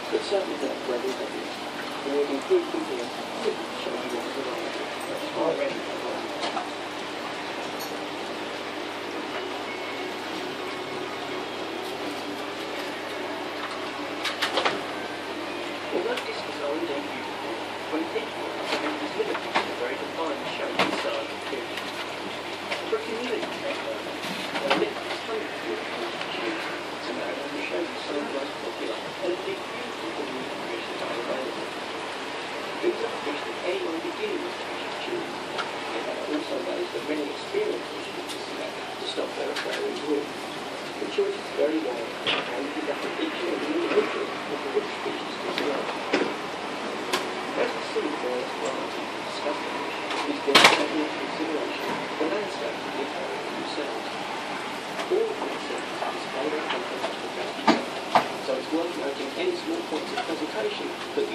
but certainly not ready ready. And we've included them here to show you what the variety is already provided. Although this design is beautiful, when thinking about it, it is limited to a very defined shape and size of fish. For a community paper, a lift is kind of beautiful to choose to know and the shape is some of the most popular and indeed beautiful community fish that are available. These are the fish that anyone beginning with fish choose, and they are also those that many experienced fishers select to stop their aquariums with. The choice is very wide, and you can definitely each and every individual of which species to select. As the sea boils variety to discuss the fish, is there taken into consideration the landscape of the aquarium themselves. All of the exceptions display their content as professional, so it's worth noting any small points of presentation that